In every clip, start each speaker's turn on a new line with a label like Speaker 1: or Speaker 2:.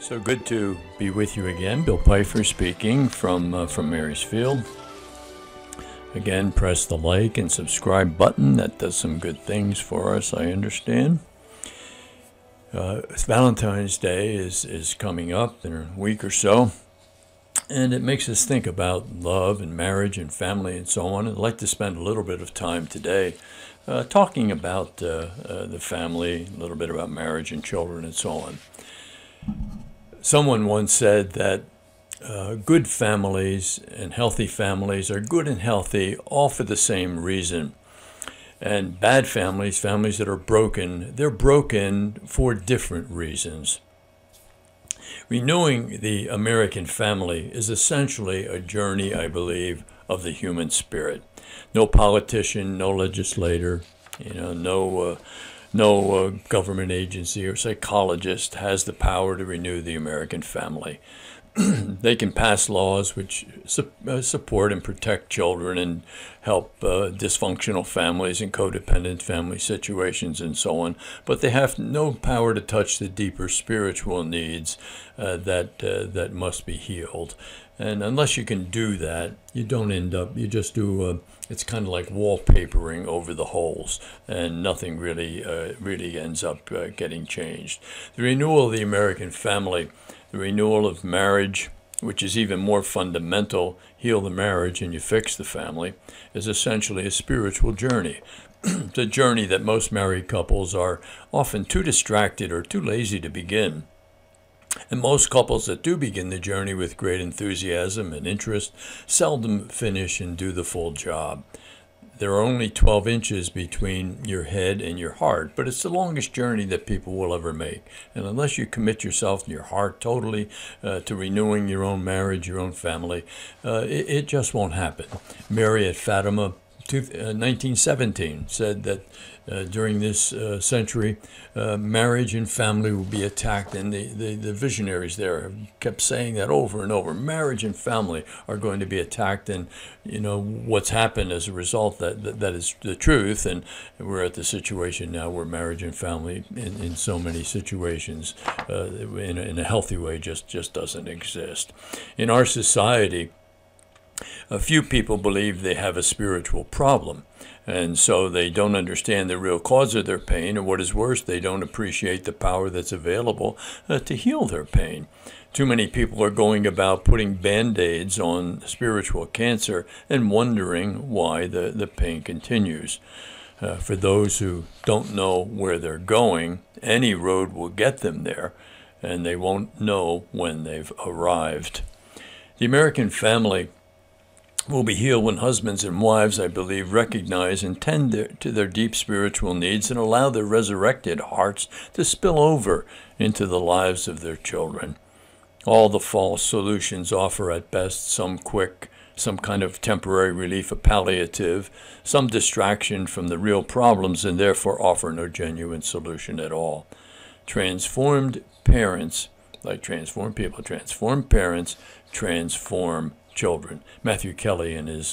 Speaker 1: So good to be with you again. Bill Pfeiffer speaking from Marysfield. Again, press the like and subscribe button. That does some good things for us, I understand. Valentine's Day is coming up in a week or so, and it makes us think about love and marriage and family and so on. I'd like to spend a little bit of time today talking about the family, a little bit about marriage and children and so on. Someone once said that good families and healthy families are good and healthy all for the same reason. And bad families, families that are broken, they're broken for different reasons. Renewing the American family is essentially a journey, I believe, of the human spirit. No politician, no legislator, no government agency or psychologist has the power to renew the American family. They can pass laws which support and protect children and help dysfunctional families and codependent family situations and so on, but they have no power to touch the deeper spiritual needs that must be healed. And unless you can do that, you don't end up, you just do, it's kind of like wallpapering over the holes, and nothing really ends up getting changed. The renewal of the American family, the renewal of marriage, which is even more fundamental, heal the marriage and you fix the family, is essentially a spiritual journey. It's a journey that most married couples are often too distracted or too lazy to begin. And most couples that do begin the journey with great enthusiasm and interest seldom finish and do the full job. There are only 12 inches between your head and your heart, but it's the longest journey that people will ever make. And unless you commit yourself and your heart totally to renewing your own marriage, your own family, it just won't happen. Mary at Fatima, 1917, said that during this century, marriage and family will be attacked, and the visionaries there have kept saying that over and over. Marriage and family are going to be attacked, and what's happened as a result, that is the truth, and we're at the situation now where marriage and family in so many situations in a healthy way just doesn't exist. In our society, a few people believe they have a spiritual problem, and so they don't understand the real cause of their pain, or what is worse, they don't appreciate the power that's available to heal their pain. Too many people are going about putting Band-Aids on spiritual cancer and wondering why the pain continues. For those who don't know where they're going, any road will get them there, and they won't know when they've arrived. The American family will be healed when husbands and wives, I believe, recognize and tend to their deep spiritual needs and allow their resurrected hearts to spill over into the lives of their children. All the false solutions offer at best some kind of temporary relief, a palliative, some distraction from the real problems, and therefore offer no genuine solution at all. Transformed parents, like transformed people, transformed parents transform children. Matthew Kelly, in his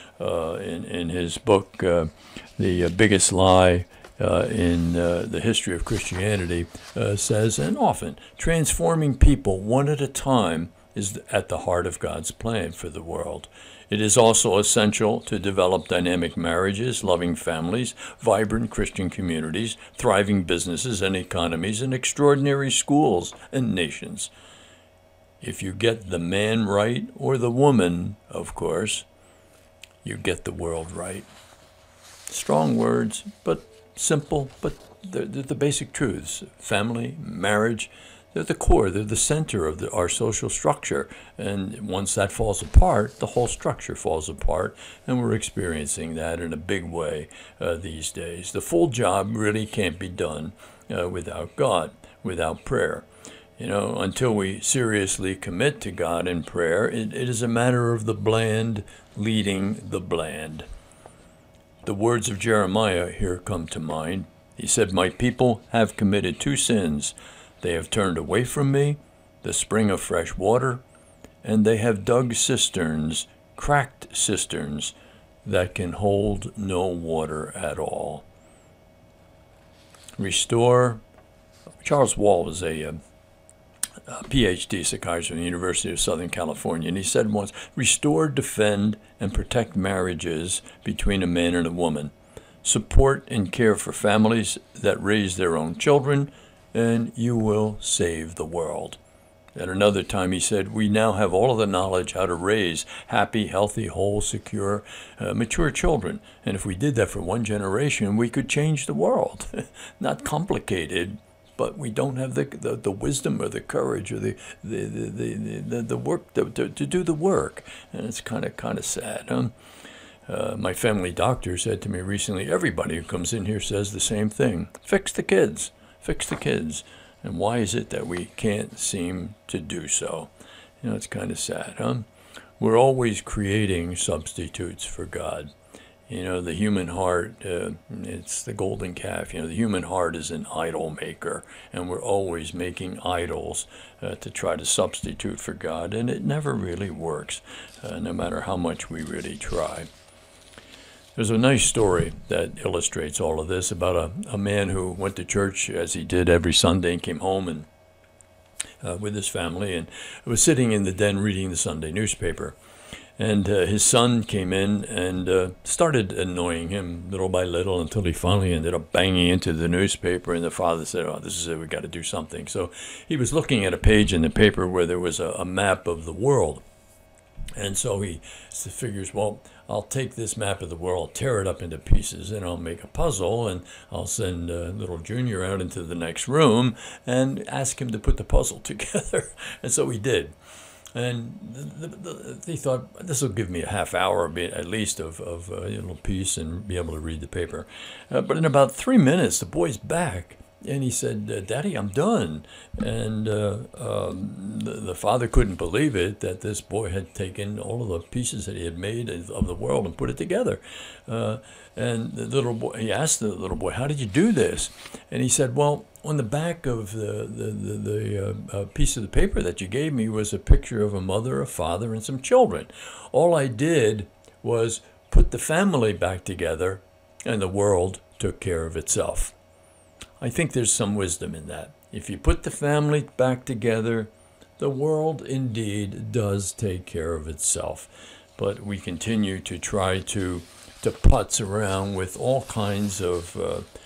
Speaker 1: book, The Biggest Lie in the History of Christianity, says, and often, transforming people one at a time is at the heart of God's plan for the world. It is also essential to develop dynamic marriages, loving families, vibrant Christian communities, thriving businesses and economies, and extraordinary schools and nations. If you get the man right, or the woman, of course, you get the world right. Strong words, but simple, but they're the basic truths. Family, marriage, they're the core, they're the center of our social structure. And once that falls apart, the whole structure falls apart, and we're experiencing that in a big way these days. The full job really can't be done without God, without prayer. Until we seriously commit to God in prayer, it is a matter of the bland leading the bland. The words of Jeremiah here come to mind. He said, "My people have committed two sins. They have turned away from me, the spring of fresh water, and they have dug cisterns, cracked cisterns, that can hold no water at all." Restore. Charles Wall was a PhD psychiatrist from the University of Southern California, and he said once, restore, defend, and protect marriages between a man and a woman. Support and care for families that raise their own children, and you will save the world. At another time, he said, we now have all of the knowledge how to raise happy, healthy, whole, secure, mature children. And if we did that for one generation, we could change the world. Not complicated, but we don't have the wisdom or the courage or the work to do the work. And it's kind of sad. My family doctor said to me recently, everybody who comes in here says the same thing. Fix the kids. Fix the kids. And why is it that we can't seem to do so? It's kind of sad, We're always creating substitutes for God. The human heart, it's the golden calf. The human heart is an idol maker, and we're always making idols to try to substitute for God, and it never really works, no matter how much we really try. There's a nice story that illustrates all of this about a man who went to church, as he did every Sunday, and came home and with his family, and was sitting in the den reading the Sunday newspaper. And his son came in and started annoying him little by little until he finally ended up banging into the newspaper. And the father said, oh, this is it, we got to do something. So he was looking at a page in the paper where there was a map of the world. And so he figures, well, I'll take this map of the world, tear it up into pieces, and I'll make a puzzle, and I'll send little Junior out into the next room and ask him to put the puzzle together. And so he did. And he thought, this will give me a half hour at least of a little piece and be able to read the paper. But in about 3 minutes, the boy's back. And he said, Daddy, I'm done. And the father couldn't believe it, that this boy had taken all of the pieces that he had made of the world and put it together. And the little boy, he asked the little boy, how did you do this? And he said, well, on the back of the piece of the paper that you gave me was a picture of a mother, a father, and some children. All I did was put the family back together, and the world took care of itself. I think there's some wisdom in that. If you put the family back together, the world indeed does take care of itself. But we continue to try to putz around with all kinds of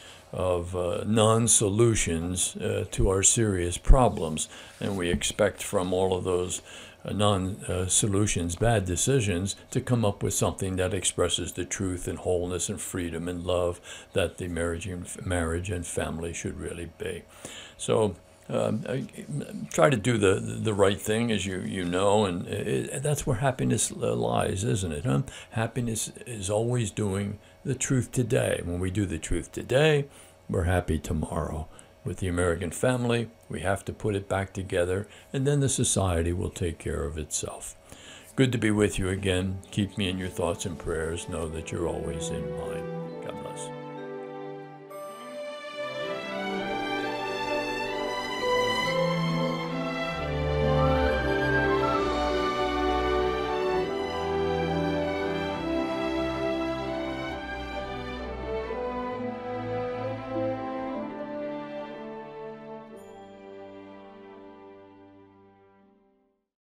Speaker 1: non-solutions to our serious problems. And we expect from all of those non-solutions, bad decisions, to come up with something that expresses the truth and wholeness and freedom and love that the marriage and family should really be. So try to do the right thing, as you know, and that's where happiness lies, isn't it? Happiness is always doing the truth today. When we do the truth today, we're happy tomorrow. With the American family, we have to put it back together, and then the society will take care of itself. Good to be with you again. Keep me in your thoughts and prayers. Know that you're always in mine.